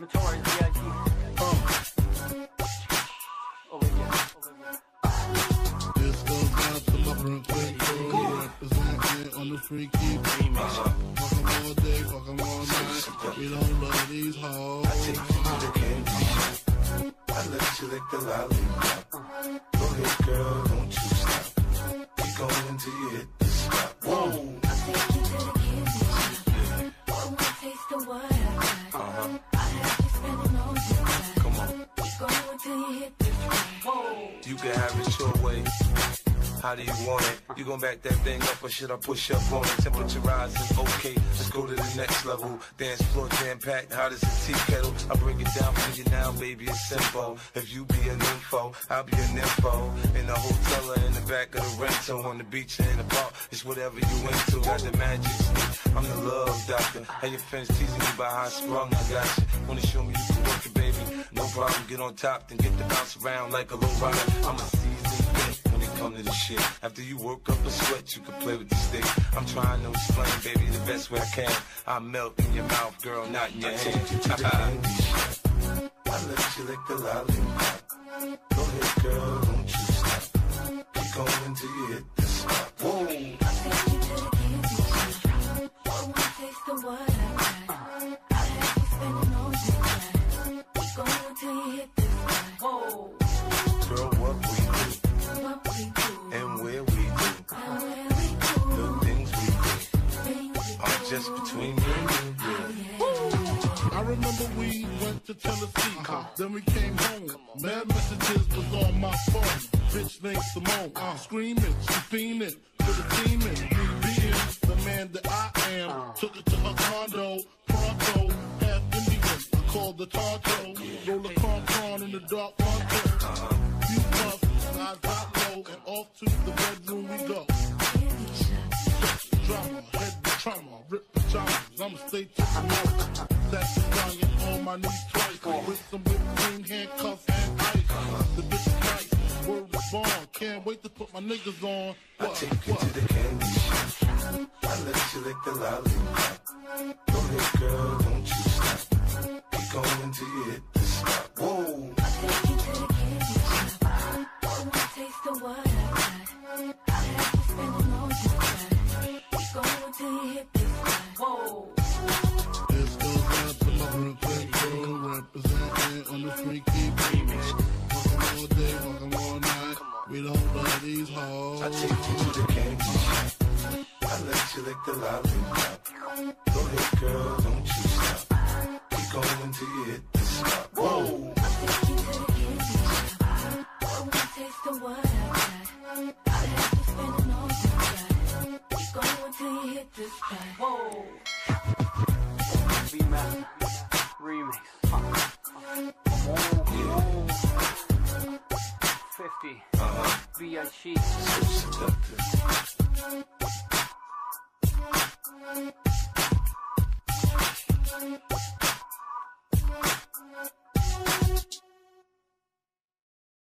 Notorious B.I.G. Olivia. This goes out to my Brooklyn crew, representing on the freaky remix. Fuck 'em all day, fuck 'em all night. We don't love these hoes. I take you to the candy shop. I let you lick the lollipop. Go ahead, girl, don't you stop. Keep going till you hit the spot. Whoa. I'll take you to the candy shop. One more taste of what I got. I have you spending all your time. Come on. Keep going till you hit the spot. Whoa. You can have it your way. How do you want it? You gon' back that thing up or should I push up on it? Temperature rising, okay, let's go to the next level. Dance floor jam-packed, hot as a tea kettle. I break it down for you now, baby, it's simple. If you be an info, I'll be an info. In the hotel or in the back of the rental, on the beach or in the park, it's whatever you into. Got the magic stick, I'm the love doctor. How your friends teasing me about how I sprung, I got you. Wanna show me you can work it, baby? No problem, get on top, then get to bounce around like a low rider. I'm a seasoned vet when it come to the shit. After you work up a sweat, you can play with the stick. I'm trying to explain, baby, the best way I can. I melt in your mouth, girl, not in your hand. I take you to the candy shop. I let you lick the lollipop. Go ahead, girl, don't you stop. Keep going till you hit the spot. Whoa. I'll take you to the candy shop. One more taste of what I got. I have you spending all your time. Keep going till you hit the spot. Whoa. Girl, what we do What we do and where we do, and where we do. the things we do Things we are do. just between me and you. I remember we went to Tennessee, then we came home. Mad messages was on my phone. Bitch named Simone, screaming, she fiending, with a team in. Me being the man that I am, took it to her condo, pronto, half Indian. I called the Tonto, roll a con in the dark Ronto. You puff, I got low, and off to the bedroom we go. Drama, head the trauma, rip pajamas, I'ma stay to the night. That's the giant on my knees twice, with some whipped cream, handcuffs, and ice. The bitch is nice, word is born, can't wait to put my niggas on. I take you to the candy shop. I let you lick the lollipop. Go ahead, girl, don't you stop. Keep going till you hit the spot. Whoa. I'll take you to the candy shop. One more taste of what I got. I have you spending all your time. Keep going till you hit the spot. Whoa. This goes out to my Brooklyn crew, representing on the freaky remix. Fuck 'em all day, fuck 'em all night. We don't love these hoes. I take you to the candy shop. I let you lick the lollipop. Go ahead, girl, don't you stop. Keep going till you hit the spot. Whoa. I'll take you to the candy shop. One more taste of what I got. I have you spending all your time. Keep going till you hit the spot. Whoa. B-Master Remix. 50. B.I.G. So seductive.